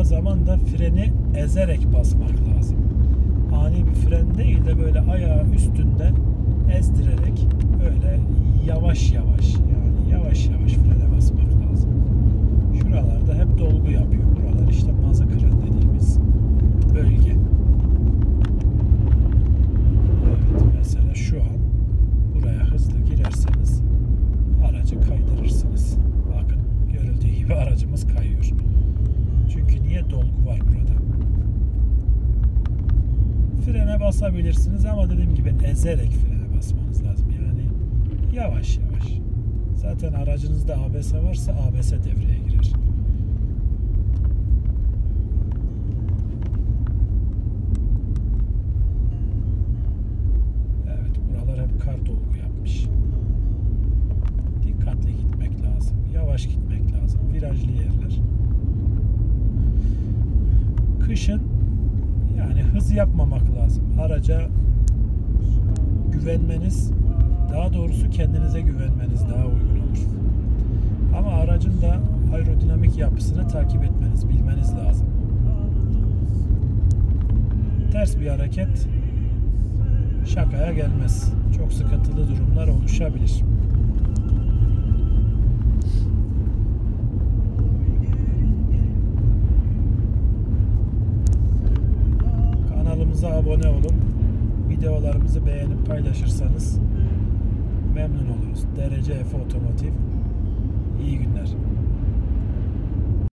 zaman da freni ezerek basmak lazım. Ani bir fren değil de böyle ayağı üstünde ezdirerek öyle yavaş yavaş, yani yavaş yavaş frene basmak lazım. Şuralarda hep dolgu yapıyor. Buralar işte mazıkıran dediğimiz bölge. Evet, mesela şu an buraya hızlı girerseniz aracı kaydırırsınız. Bakın görüldüğü gibi aracımız kayıyor. Çünkü niye? Dolgu var burada. Frene basabilirsiniz ama dediğim gibi ezerek frene basmanız lazım. Yani yavaş yavaş. Zaten aracınızda ABS varsa ABS devreye girer. Evet, buralar hep kar dolgu yapmış. Dikkatli gitmek lazım. Yavaş gitmek lazım. Virajlı yerler. Kışın yani hız yapmamak lazım. Araca güvenmeniz, daha doğrusu kendinize güvenmeniz daha uygun olur. Ama aracın da aerodinamik yapısını takip etmeniz, bilmeniz lazım. Ters bir hareket şakaya gelmez. Çok sıkıntılı durumlar oluşabilir. Kanalımıza abone olun. Videolarımızı beğenip paylaşırsanız memnun oluruz. Derece F Otomotiv. İyi günler.